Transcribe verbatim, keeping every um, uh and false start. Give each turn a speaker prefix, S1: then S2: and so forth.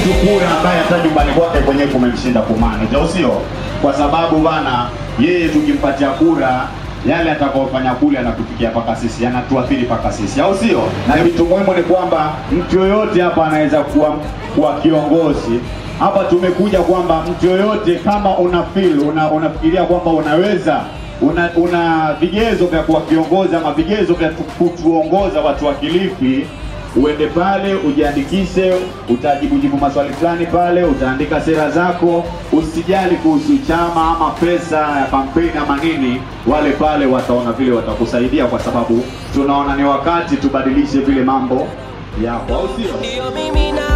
S1: mtu kura ambaye hata nyumbani kwake kwenye kumemshinda kumanage, au sio? Kwa sababu bana yeye tukimpatia kura yale atakayofanya kule anatufikia paka sisi, anatuathiri paka sisi, au sio? Na kitu muhimu ni kwamba mtu yoyote hapa anaweza kuwa kuwa kiongozi. Hapa tumekuja kwamba mtu yoyote kama una feel una, unafikiria kwamba unaweza una, una vigezo vya kuwa kiongozi ama vigezo vya kutuongoza watu wa Kilifi, uende pale ujiandikishe, utajibu jibu maswali fulani pale, utaandika sera zako, usijali kuhusu chama ama pesa ya kampeni ama nini. Wale pale wataona vile watakusaidia, kwa sababu tunaona ni wakati tubadilishe vile mambo yako, au sio?